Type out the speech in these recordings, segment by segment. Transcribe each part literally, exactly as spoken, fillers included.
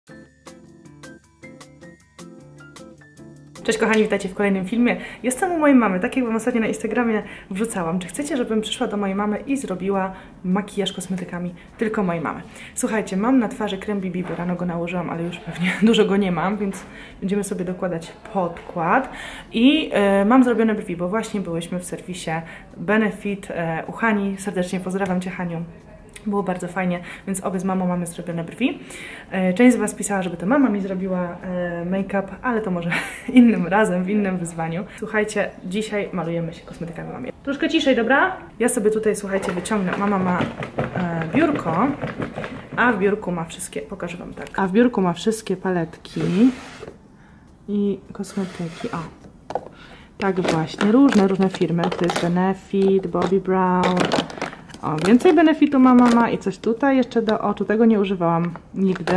Cześć kochani, witajcie w kolejnym filmie. Jestem u mojej mamy, tak jak wam ostatnio na Instagramie wrzucałam. Czy chcecie, żebym przyszła do mojej mamy i zrobiła makijaż kosmetykami tylko mojej mamy? Słuchajcie, mam na twarzy krem B B, bo rano go nałożyłam, ale już pewnie dużo go nie mam, więc będziemy sobie dokładać podkład. I yy, mam zrobione brwi, bo właśnie byłyśmy w serwisie Benefit yy, u Hani. Serdecznie pozdrawiam Cię, Haniu. Było bardzo fajnie, więc obie z mamą mamy zrobione brwi. Część z was pisała, żeby to mama mi zrobiła make-up, ale to może innym razem, w innym wyzwaniu. Słuchajcie, dzisiaj malujemy się kosmetykami mamie. Troszkę ciszej, dobra? Ja sobie tutaj, słuchajcie, wyciągnę. Mama ma e, biurko, a w biurku ma wszystkie, pokażę wam tak. A w biurku ma wszystkie paletki i kosmetyki. O, tak właśnie, różne, różne firmy. To jest Benefit, Bobbi Brown. O, więcej Benefitu ma mama i coś tutaj jeszcze do oczu. Tego nie używałam nigdy.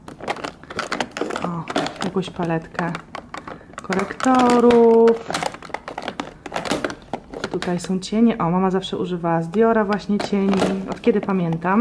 O, jakąś paletkę korektorów. Tutaj są cienie. O, mama zawsze używała z Diora właśnie cieni. Od kiedy pamiętam.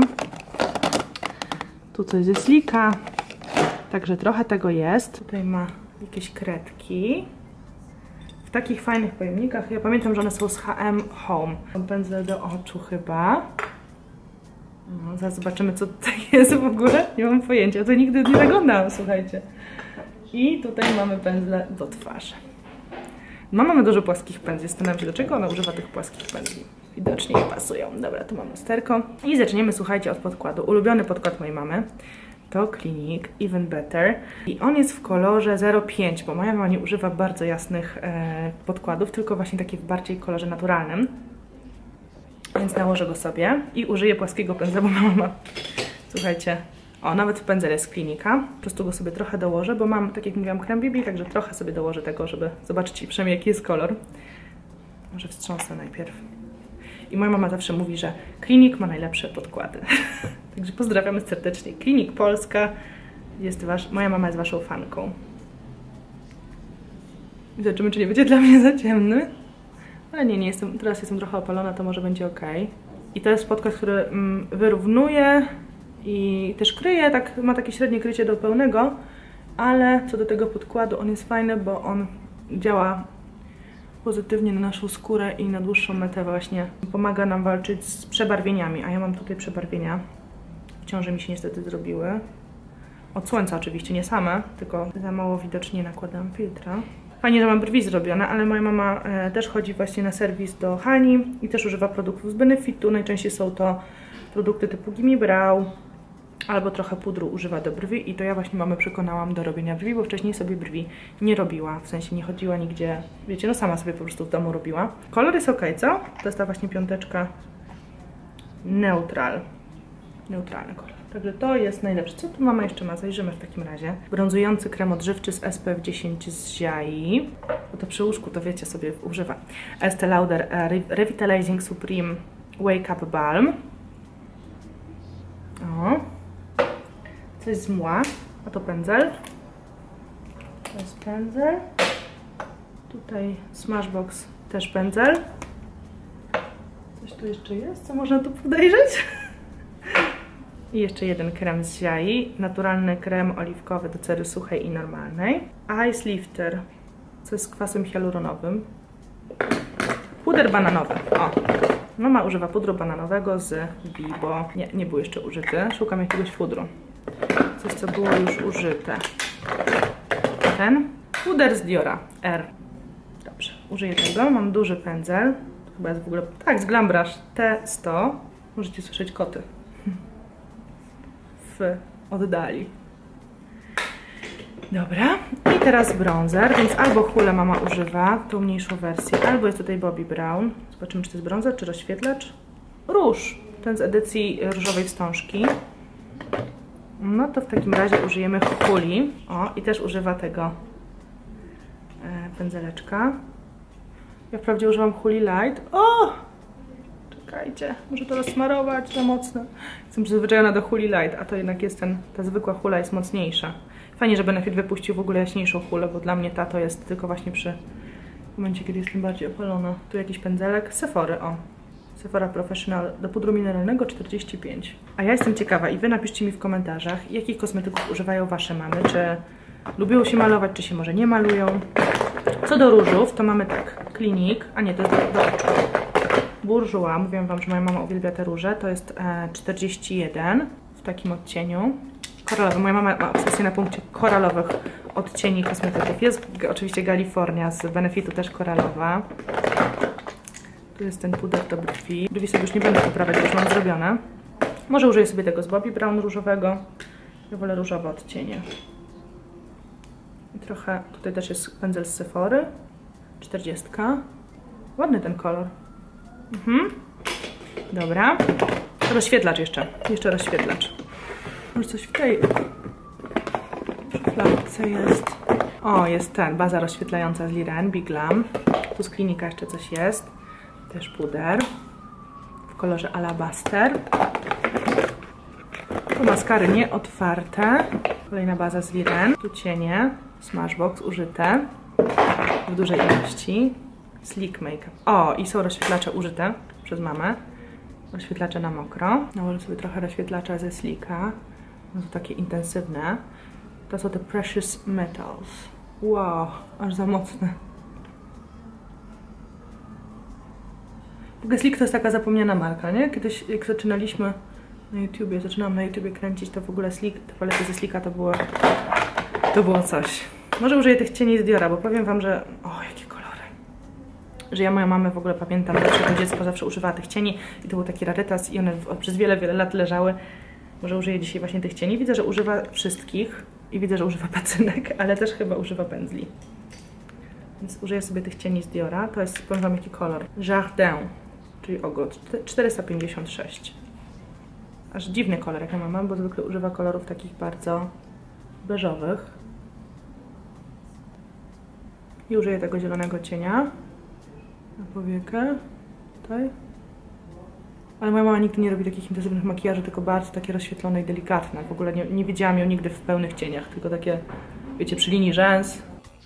Tu coś ze Slika. Także trochę tego jest. Tutaj ma jakieś kredki. W takich fajnych pojemnikach. Ja pamiętam, że one są z H and M Home. Pędzel do oczu chyba. No, zaraz zobaczymy, co tutaj jest w ogóle. Nie mam pojęcia. To nigdy nie zaglądałam, słuchajcie. I tutaj mamy pędzle do twarzy. No, mamy dużo płaskich pędzli. Zastanawiam się, dlaczego ona używa tych płaskich pędzli. Widocznie nie pasują. Dobra, tu mam lusterko. I zaczniemy, słuchajcie, od podkładu. Ulubiony podkład mojej mamy to Clinique Even Better i on jest w kolorze zero pięć, bo moja mama nie używa bardzo jasnych e, podkładów, tylko właśnie takie w bardziej kolorze naturalnym. Więc nałożę go sobie i użyję płaskiego pędzla, bo mama ma, słuchajcie, o, nawet pędzel jest z Clinique'a. Po prostu go sobie trochę dołożę, bo mam, tak jak mówiłam, krem B B, także trochę sobie dołożę tego, żeby zobaczyć przynajmniej jaki jest kolor. Może wstrząsę najpierw. I moja mama zawsze mówi, że Clinique ma najlepsze podkłady. Także pozdrawiamy serdecznie. Clinique Polska. Jest wasz, moja mama jest waszą fanką. Zobaczymy, czy nie będzie dla mnie za ciemny. Ale nie, nie jestem, teraz jestem trochę opalona, to może będzie ok. I to jest podkład, który mm, wyrównuje i też kryje, tak, ma takie średnie krycie do pełnego, ale co do tego podkładu, on jest fajny, bo on działa pozytywnie na naszą skórę i na dłuższą metę właśnie pomaga nam walczyć z przebarwieniami, a ja mam tutaj przebarwienia. W ciąży mi się niestety zrobiły. Od słońca oczywiście, nie same, tylko za mało widocznie nakładałam filtra. Fajnie, że mam brwi zrobione, ale moja mama e, też chodzi właśnie na serwis do Hani i też używa produktów z Benefitu. Najczęściej są to produkty typu Gimme Brow, albo trochę pudru używa do brwi i to ja właśnie mamę przekonałam do robienia brwi, bo wcześniej sobie brwi nie robiła, w sensie nie chodziła nigdzie, wiecie, no sama sobie po prostu w domu robiła. Kolor jest ok, co? To jest ta właśnie piąteczka neutral, neutralny kolor. Także to jest najlepsze. Co tu mama jeszcze ma? Zajrzymy w takim razie. Brązujący krem odżywczy z S P F dziesięć z Ziai. Bo to przy łóżku to wiecie, sobie używa. Estée Lauder Revitalizing Supreme Wake Up Balm. O. Coś z mła, a to pędzel. To jest pędzel. Tutaj Smashbox też pędzel. Coś tu jeszcze jest, co można tu podejrzeć? I jeszcze jeden krem z Ziai. Naturalny krem oliwkowy do cery suchej i normalnej. Ice Lifter, co jest z kwasem hialuronowym. Puder bananowy. O! Mama używa pudru bananowego z Bibo. Nie, nie był jeszcze użyty. Szukam jakiegoś pudru. Coś, co było już użyte. Ten. Puder z Diora. R. Dobrze, użyję tego. Mam duży pędzel. To chyba jest w ogóle... Tak, z Glam Brush T sto. Możecie słyszeć koty. W oddali. Dobra. I teraz bronzer, więc albo Hule mama używa, tą mniejszą wersję, albo jest tutaj Bobbi Brown. Zobaczymy, czy to jest bronzer, czy rozświetlacz. Róż. Ten z edycji różowej wstążki. No to w takim razie użyjemy Huli. O, i też używa tego e, pędzeleczka. Ja wprawdzie używam Huli Light. O! Czekajcie, muszę to rozsmarować za mocno. Jestem przyzwyczajona do Huli Light, a to jednak jest ten, ta zwykła hula jest mocniejsza. Fajnie, że Benefit wypuścił w ogóle jaśniejszą hulę, bo dla mnie ta to jest tylko właśnie przy momencie, kiedy jestem bardziej opalona. Tu jakiś pędzelek. Sephory, o. Sephora Professional do pudru mineralnego czterdzieści pięć. A ja jestem ciekawa i wy napiszcie mi w komentarzach, jakich kosmetyków używają wasze mamy, czy lubią się malować, czy się może nie malują. Co do różów, to mamy tak, Clinique, a nie, to jest do, do oczu. Bourjois, mówiłam wam, że moja mama uwielbia te róże, to jest e, czterdzieści jeden w takim odcieniu. Koralowy, moja mama ma obsesję na punkcie koralowych odcieni kosmetyków. Jest oczywiście California z Benefitu, też koralowa. Tu jest ten puder do brwi. Brwi sobie już nie będę poprawiać, bo już mam zrobione. Może użyję sobie tego z Bobbi Brown różowego. Ja wolę różowe odcienie. I trochę, tutaj też jest pędzel z Sephory. czterdzieści. Ładny ten kolor. Mhm. Dobra. Rozświetlacz jeszcze. Jeszcze rozświetlacz. Może coś w tej szufladce jest. O, jest ten. Baza rozświetlająca z Liren, Big Glam. Tu z Klinika jeszcze coś jest. Też puder. W kolorze Alabaster. Tu maskary nieotwarte. Kolejna baza z Liren. Tu cienie. Smashbox użyte. W dużej ilości. Sleek Makeup. O, i są rozświetlacze użyte przez mamę. Rozświetlacze na mokro. Nałożę sobie trochę rozświetlacza ze Sleeka. No to takie intensywne. To są te Precious Metals. Wow, aż za mocne. W ogóle Sleek to jest taka zapomniana marka, nie? Kiedyś jak zaczynaliśmy na YouTubie, zaczynałam na YouTubie kręcić, to w ogóle Sleek, te palety ze Sleeka to było, to było coś. Może użyję tych cieni z Diora, bo powiem wam, że... O, jakie kolory. Że ja moją mamę w ogóle pamiętam, że jako dziecko zawsze używała tych cieni i to był taki rarytas i one przez wiele, wiele lat leżały. Może użyję dzisiaj właśnie tych cieni. Widzę, że używa wszystkich i widzę, że używa pacynek, ale też chyba używa pędzli. Więc użyję sobie tych cieni z Diora. To jest, powiem wam, jaki kolor. Jardin, czyli ogród. czterysta pięćdziesiąt sześć. Aż dziwny kolor, jak ja mam, bo zwykle używa kolorów takich bardzo beżowych. I użyję tego zielonego cienia na powiekę. Tutaj. Ale moja mama nigdy nie robi takich intensywnych makijaży, tylko bardzo takie rozświetlone i delikatne. W ogóle nie, nie widziałam ją nigdy w pełnych cieniach, tylko takie, wiecie, przy linii rzęs.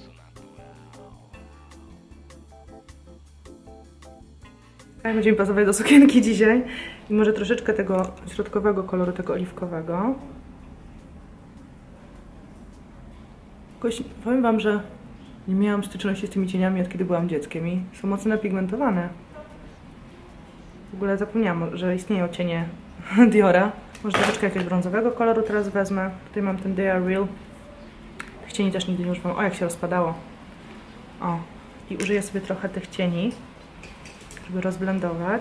A będzie mi pasować do sukienki dzisiaj. I może troszeczkę tego środkowego koloru, tego oliwkowego. Jakoś, powiem wam, że nie miałam styczności z tymi cieniami, od kiedy byłam dzieckiem i są mocno napigmentowane. W ogóle zapomniałam, że istnieją cienie Diora. Może troszeczkę jakiegoś brązowego koloru teraz wezmę. Tutaj mam ten They Are Real. Tych cieni też nigdy nie używam. O, jak się rozpadało. O. I użyję sobie trochę tych cieni, żeby rozblendować.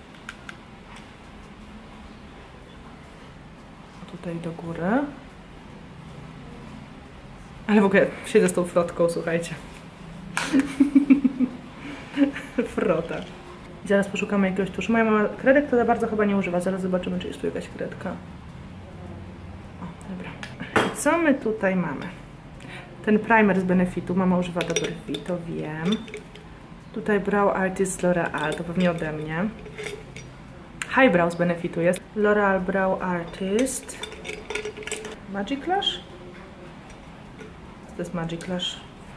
Tutaj do góry. Ale w ogóle siedzę z tą frotką, słuchajcie. Frota. I zaraz poszukamy jakiegoś tuszu. Moja mama kredek to za bardzo chyba nie używa. Zaraz zobaczymy, czy jest tu jakaś kredka. O, dobra. I co my tutaj mamy? Ten primer z Benefitu. Mama używa do brwi, to wiem. Tutaj Brow Artist L'Oreal, to pewnie ode mnie. Highbrow z Benefitu jest. L'Oreal Brow Artist. Magic Lash? Co to jest Magic Lash?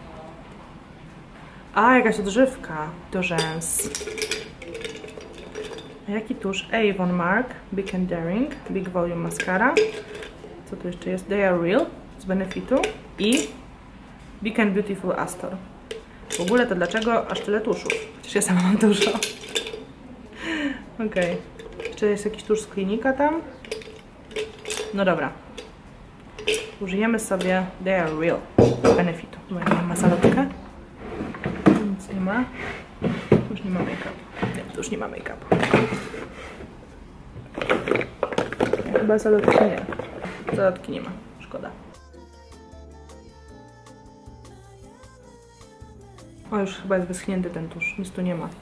A, jakaś odżywka do rzęs. A jaki tusz? Avon Mark, Big and Daring, Big Volume Mascara. Co tu jeszcze jest? They Are Real z Benefitu. I Big and Beautiful Astor. W ogóle to dlaczego aż tyle tuszów? Przecież ja sama mam dużo. Okej. Okay. Jeszcze jest jakiś tusz z Klinika tam? No dobra. Użyjemy sobie They Are Real z Benefitu. Moja ma salotkę. Nic nie ma. Tu już nie ma make-up. Nie, tu już nie ma make-up. Chyba salotki nie. Salotki nie ma. Szkoda. O, już chyba jest wyschnięty ten tusz. Nic tu nie ma.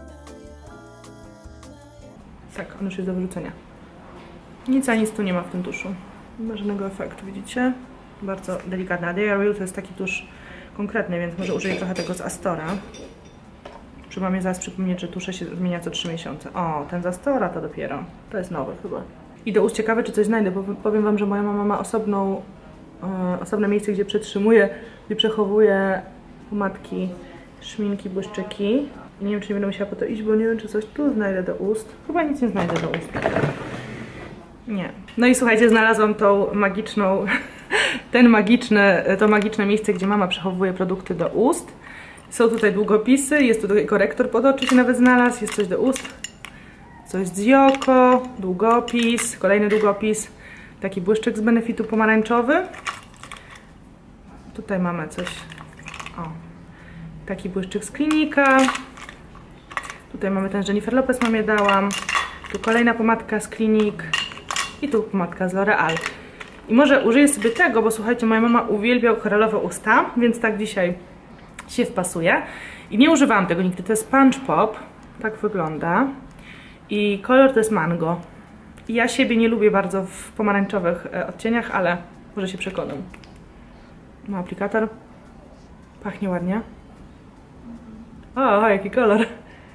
Tak, on już jest do wyrzucenia. Nic a nic tu nie ma w tym tuszu. Nie ma żadnego efektu, widzicie? Bardzo delikatna. They Are Real to jest taki tusz konkretny, więc może użyję trochę tego z Astora. Trzeba mnie zaraz przypomnieć, że tusze się zmienia co trzy miesiące. O, ten z Astora to dopiero. To jest nowy chyba. I do ust ciekawe, czy coś znajdę, bo powiem wam, że moja mama ma osobną, e, osobne miejsce, gdzie przetrzymuje, gdzie przechowuje pomadki, szminki, błyszczyki. I nie wiem, czy nie będę musiała po to iść, bo nie wiem, czy coś tu znajdę do ust. Chyba nic nie znajdę do ust. Nie. No i słuchajcie, znalazłam tą magiczną, ten magiczny, to magiczne miejsce, gdzie mama przechowuje produkty do ust. Są tutaj długopisy, jest tutaj korektor pod oczy się nawet znalazł, jest coś do ust. Coś z Joko, długopis, kolejny długopis, taki błyszczyk z Benefitu pomarańczowy. Tutaj mamy coś, o, taki błyszczyk z Klinika. Tutaj mamy ten, że Jennifer Lopez mamie dałam. Tu kolejna pomadka z Klinik i tu pomadka z L'Oreal. I może użyję sobie tego, bo słuchajcie, moja mama uwielbia koralowe usta, więc tak dzisiaj się wpasuje. I nie używałam tego nigdy, to jest Punch Pop, tak wygląda. I kolor to jest mango. I ja siebie nie lubię bardzo w pomarańczowych e, odcieniach, ale może się przekonam. Ma aplikator. Pachnie ładnie. O, jaki kolor.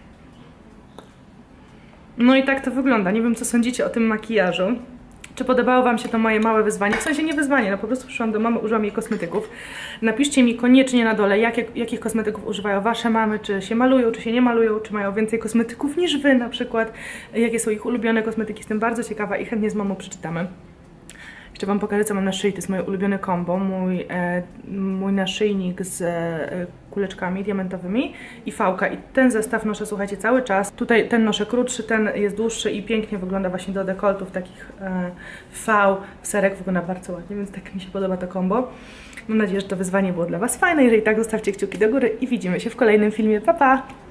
No i tak to wygląda. Nie wiem, co sądzicie o tym makijażu. Czy podobało wam się to moje małe wyzwanie? W sensie nie wyzwanie, no po prostu przyszłam do mamy, użyłam jej kosmetyków. Napiszcie mi koniecznie na dole, jakie, jakich kosmetyków używają wasze mamy, czy się malują, czy się nie malują, czy mają więcej kosmetyków niż wy na przykład. Jakie są ich ulubione kosmetyki, jestem bardzo ciekawa i chętnie z mamą przeczytamy. Jeszcze wam pokażę, co mam na szyi. To jest moje ulubione combo, mój, e, mój naszyjnik z e, kuleczkami diamentowymi i fałka. I ten zestaw noszę, słuchajcie, cały czas. Tutaj ten noszę krótszy, ten jest dłuższy i pięknie wygląda właśnie do dekoltów takich e, V. Serek wygląda bardzo ładnie, więc tak mi się podoba to combo. Mam nadzieję, że to wyzwanie było dla was fajne. Jeżeli tak, zostawcie kciuki do góry i widzimy się w kolejnym filmie. Pa, pa!